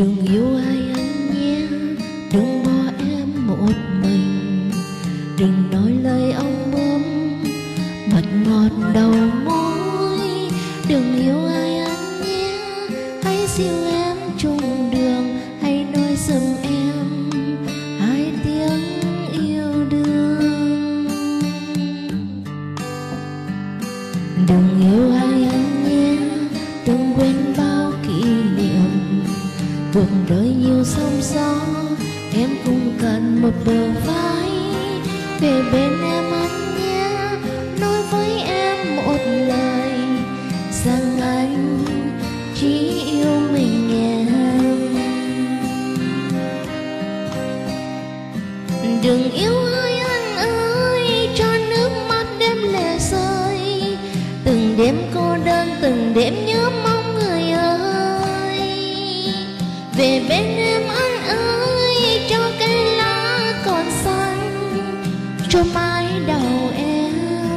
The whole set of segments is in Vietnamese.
Đừng yêu ai anh nhé, đừng bỏ em một mình. Đừng nói lời ong bướm mật ngọt đầu môi. Đừng yêu ai anh nhé, hãy dìu em chung đường, hãy nói giùm em hai tiếng yêu đương. Đừng yêu ai anh nhé, đừng quên bao kỷ niệm. Cuộc đời nhiều sóng gió, em cũng cần một bờ vai. Về bên em anh nhé, nói với em một lời rằng anh chỉ yêu mình em. Đừng yêu ai anh ơi, cho nước mắt đêm lệ rơi. Từng đêm cô đơn, từng đêm nhớ mong người ơi. Về bên em anh ơi, cho cây lá còn xanh, cho mái đầu em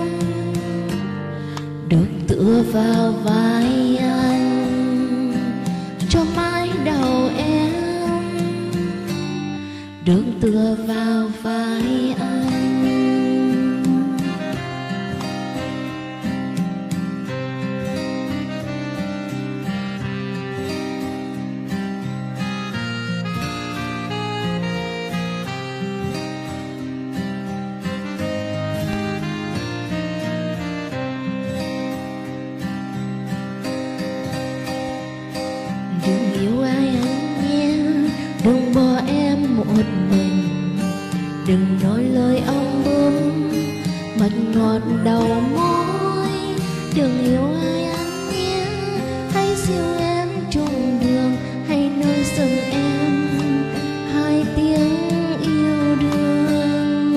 được tựa vào vai anh, cho mái đầu em được tựa vào vai anh. Đừng yêu ai anh nhé, đừng bỏ em một mình. Đừng nói lời ong bướm mật ngọt đầu môi. Đừng yêu ai anh nhé, hãy dìu em chung đường, hãy nói giùm em hai tiếng yêu đương.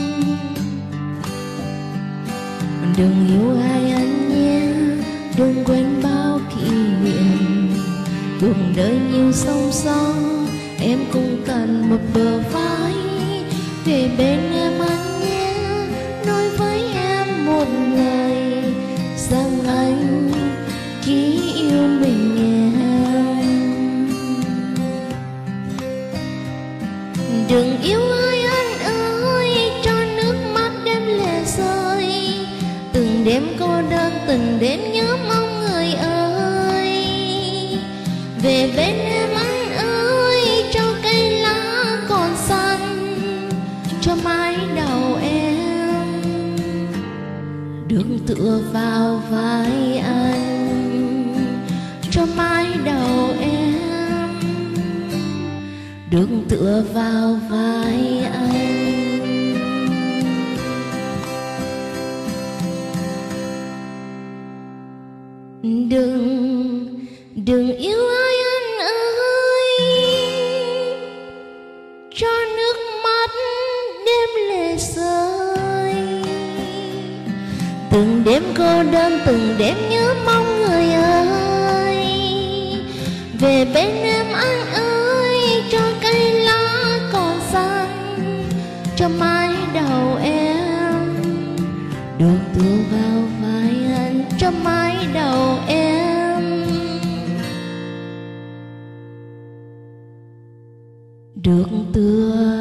Đừng yêu ai anh nhé, đừng quên bao kỷ niệm. Cuộc đời nhiều sóng gió, em cũng cần một bờ vai. Về bên em anh nhé, nói với em một lời rằng anh chỉ yêu mình em. Đừng yêu ai anh ơi, cho nước mắt đêm lệ rơi. Từng đêm cô đơn, từng đêm nhớ mong người ơi. Về bên em anh ơi, cho cây lá còn xanh, cho mái đầu em được tựa vào vai anh, cho mái đầu em được tựa vào vai anh. Đừng yêu ai anh ơi, cho nước mắt đêm lệ rơi. Từng đêm cô đơn, từng đêm nhớ mong người ơi. Về bên em anh ơi, cho cây lá còn xanh, cho mái đầu em được tựa vào vai anh, cho mái đầu em được tựa